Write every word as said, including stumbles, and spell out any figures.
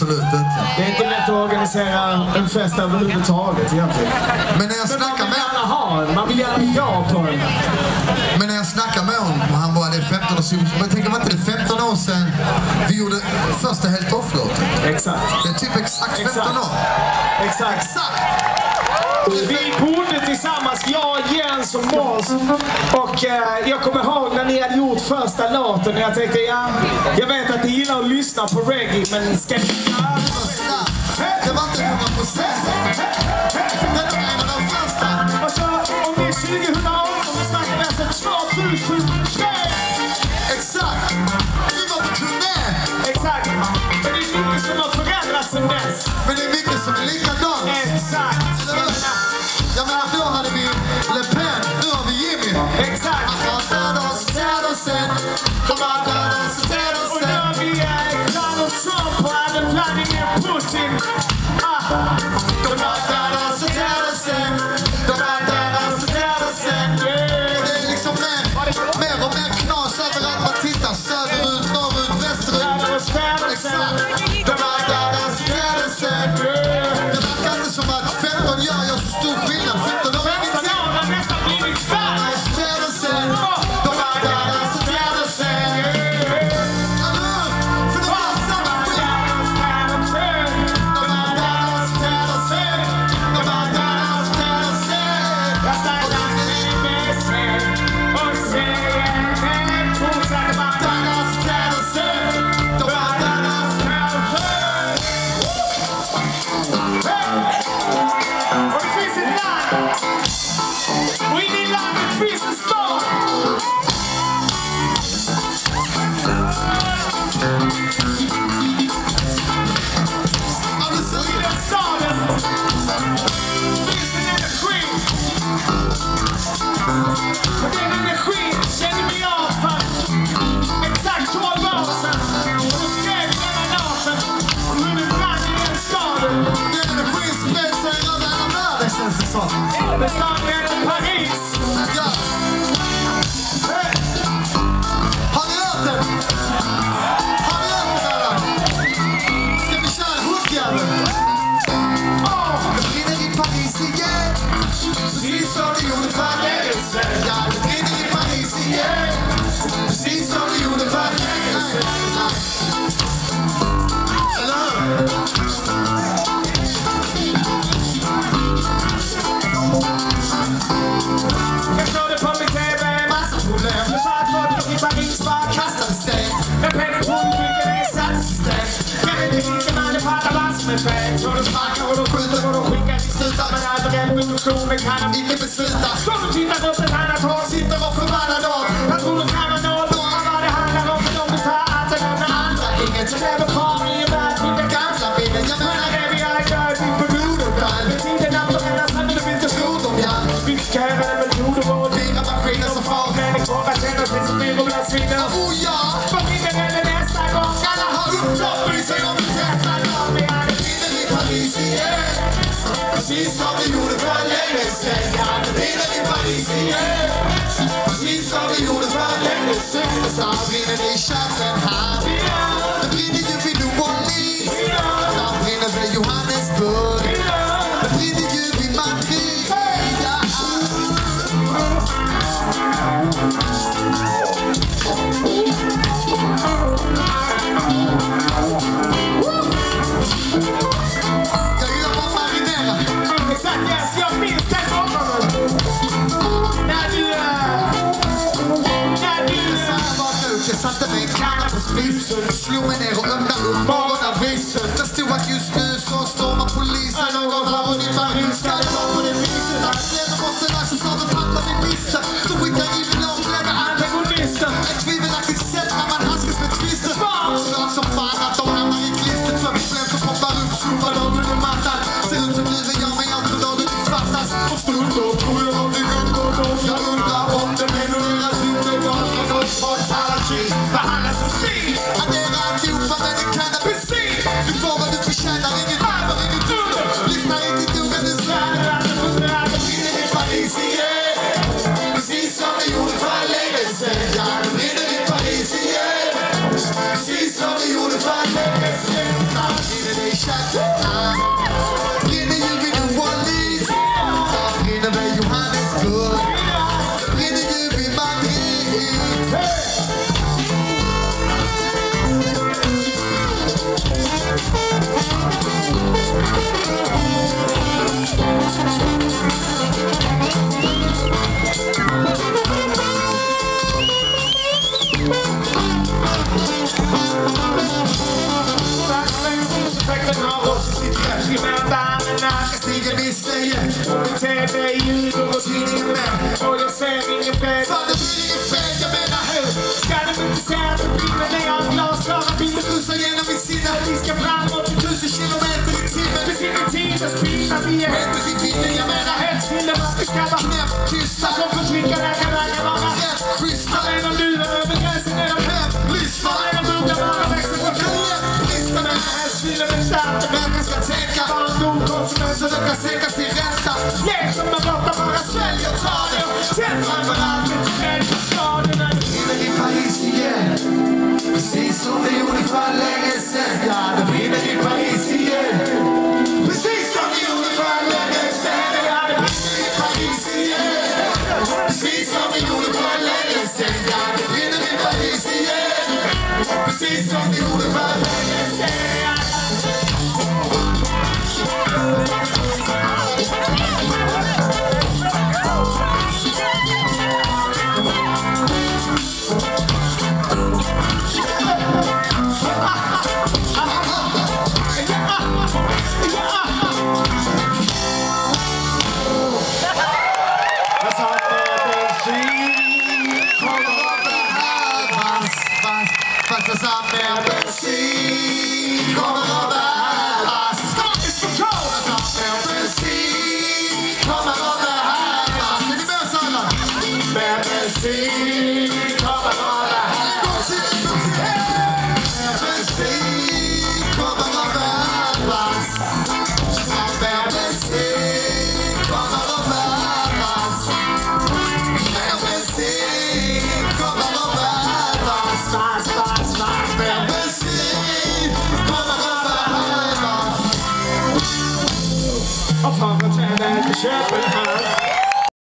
absolut inte. Det är inte lätt att organisera en fest överhuvudtaget egentligen. Men när jag snackar med honom... Ha en. Man vill gärna gå på en. Men när jag snackar med honom, han bara, det är femton år sedan. Men tänker man inte, det är femton år sedan vi gjorde första Helt Off-låten. Exakt. Det är typ exakt femton år. Exakt. Exakt. Vi bodde tillsammans, jag, Jens och Måns. Och eh, jag kommer ihåg när ni hade gjort första låten. Jag tänkte, ja, jag vet att ni gillar att lyssna på reggae, men ska ni... Det var inte hundra procent. Det var en av de första. Och så, om det är tjugohundraarton, då snackar vi alltså tvåtusentre. Exakt. Vi var på turné. Exakt. Men det är mycket som har förändrats sedan dess. Men det är mycket som är likadant. Exakt. Jag menar, då hade vi Le Pen, nu har vi Jimmy. Exakt. Alltså, död oss, död oss sen. Kom bara död oss, död oss sen. Och nu har vi Donald Trump och hade Vladimir Putin. De bara död oss, död oss sen. De bara död oss, död oss sen. Och det är liksom mer, mer och mer knas överallt man tittar. Söderut, norrut, västerut. Exakt. De bara död oss, död oss sen. Det verkar inte som att femton gör jag så stor skillnad. femton år är ingenting. Det startar i Paris. Ja. Hey. Har ni hört den? Har ni hört den där? Ska vi köra hookjäveln? Åh, det brinner i Paris igen. Precis som det gjorde för länge sedan. Ja, det brinner i Paris igen. Precis som det gjorde för länge sedan. Eller hur? Jag såg det på min T V, massa problem. Jag sa att folk i Paris bara kastade sten. Men pengar på mycket är satt system. Kan inte vilka man är pratar massor med fän. Så de sparkar och de skjuter och de skickar till slutar. Men all revolutionen kan de inte besluta. Så de tittar upp ett annat håll, sitter och förvandlar dem. Jag tror de kan man nå några vad det handlar om. För de vill ta allt och lämna andra. Inget som lever kvar i en värld vid den gamla bilden. Jag menar det vi alla gör, vi på Nordenberg. Men tiden att de menar sann, det finns inte tro dem, ja. Vi ska även en metod och dyra maskiner som far. Människor att känna sig som blir och blir svinna. Oh ja! Vad vinner eller nästa gång? Alla har upplopp, bryr sig om det täta. Vi hade brinner i Paris igen. Precis som vi gjorde för länge sedan. Ja, det brinner i Paris igen. Precis som vi gjorde för länge sedan. Snart brinner det i Köpenhamn. Det brinner ju vid New Orleans. Snart brinner det i Johannesburg. Det brinner ju vid Madrid. Ja. Jag gillar bara marinera. exakt, yes, jag minns den gången. När du... När du... Jag satte mig en kanna på spisen, slog mig ner och öppnade upp morgonavisen. Det stod att just nu så stormar polisen. Någon har hunnit vara ryska, det var på det viset. Att måste läsa så det fattar min missa. Så skickar in någon bläddra antagonister. Ett tvivelaktigt sätt när man handskas med twister. Svart som fan att de hamnar i klistret. För mitt blem som poppar upp, slopar dem under mattan. Ser ut som livet gör mig allt för dåligt fattas. Och stundor tror jag någonting undgår dem. Jag undrar om det menar deras inte var för något folk paradis. Behandlas som stil. Addera alltihopa med en cannabis-sil. Du får vad du förtjänar, ingen över, ingen dunder. Lyssna inte till duggen, du svär. Det brinner i Paris igen. Precis i kärlek. Brinner ju vid New Orleans, brinner väl Johannesburg, brinner ju vid Madrid. Stiger missnöje och T V-ljud och tidningen med. Och jag ser ingen fred. Fan, det blir ingen fred, jag menar hur? Ska du inte säga att det brinner när jag har glasklara bilder rusar genom min sinne? Vi ska framåt till tusen kilometer i timmen. Det finns ingen tid att springa, vi är helt i tiden. Jag menar helst vill jag att vi ska vara knäpp tysta. De förtryckar där kan väga vara rätt schyssta. Men om du är över gränsen är de hem lyssna. Men om du bara växer på kullen lyssna. Men helst vill jag inte att människan ska tänka. Var en god konsument så du kan sänka sin ränta. Ge som en borta bara svälj och ta det. Tänd framförallt inte rädd för staden. Brinner i Paris igen, precis som det gjorde för länge sen. Ja, det brinner i Paris igen, precis som det gjorde för länge sen. Ja, det brinner i Paris igen, precis som det gjorde för länge sen. Ja, det brinner i Paris igen, precis som det gjorde för länge sen. Köpenhamn.